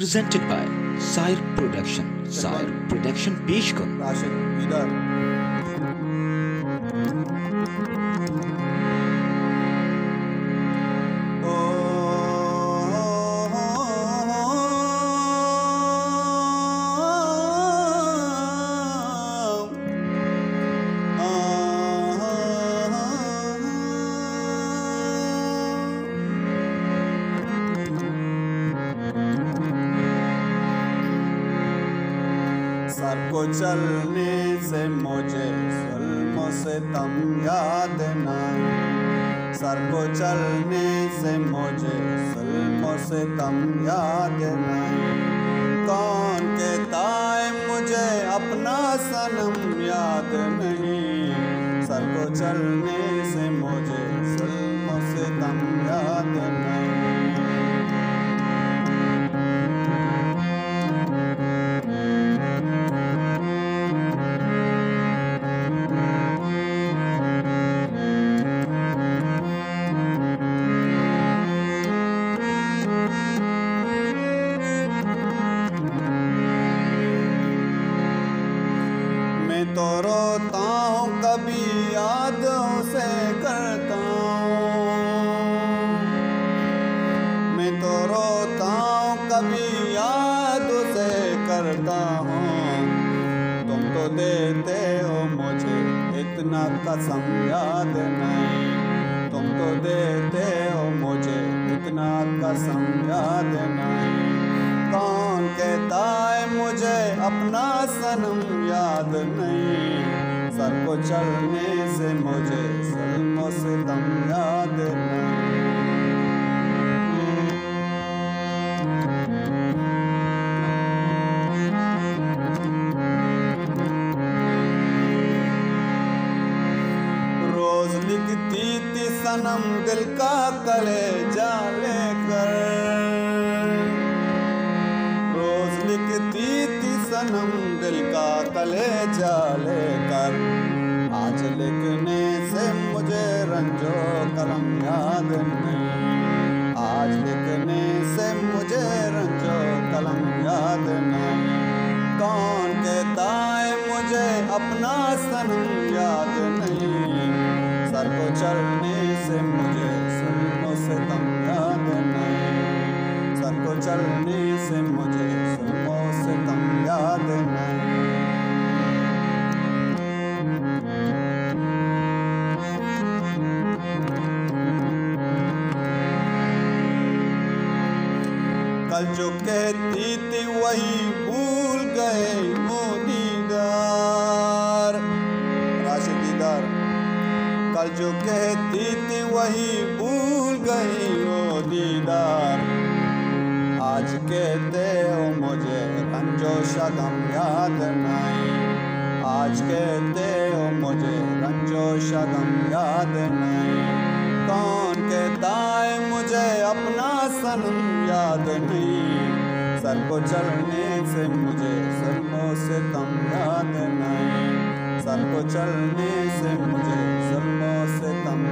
presented by Sair Production. Sair Production पेश करो राशिद इधर सर को चलने से मुझे जुल्मों से तम याद नहीं। सर को चलने से मुझे जुल्मों से तम याद नहीं। कौन कहता है मुझे अपना सनम याद नहीं। सर को चलने से मुझे जुल्मों से तम याद नहीं। तो रोता हूँ कभी यादों से करता हूँ। मैं तो रोता हूँ कभी यादों से करता हूँ। तुम तो देते हो मुझे इतना कसम याद नहीं। तुम तो देते हो मुझे इतना कसम याद नहीं। कौन कहता है मुझे अपना सनम याद नहीं। सर को चलने से मुझे जुल्मों से तम याद नहीं। रोज लिखती थी सनम दिल का कलेजा लेकर। लिखती थी सनम दिल का कलेजा लेकर। आज लिखने से मुझे रंजो कलम याद नहीं। आज लिखने से मुझे रंजो कलम याद नहीं। कौन कहता है मुझे अपना सनम याद नहीं। सर को चलने से मुझे जुल्मों से तम याद नहीं। सर को चलने से मुझे जुल्मों से तम याद नहीं। कल जो कहती थी वही भूल गए वो दीदार। राशिद इधर कल जो कहती थी वही भूल गई वो दीदार। आज कहते हो मुझे रंजो शगम याद नहीं। आज कहते हो मुझे रंजो शगम याद नहीं। कौन कहता है मुझे अपना सनम याद नहीं। सर को चलने से मुझे जुल्मों से तम याद नहीं। सर को चलने से मुझे जुल्मों से तम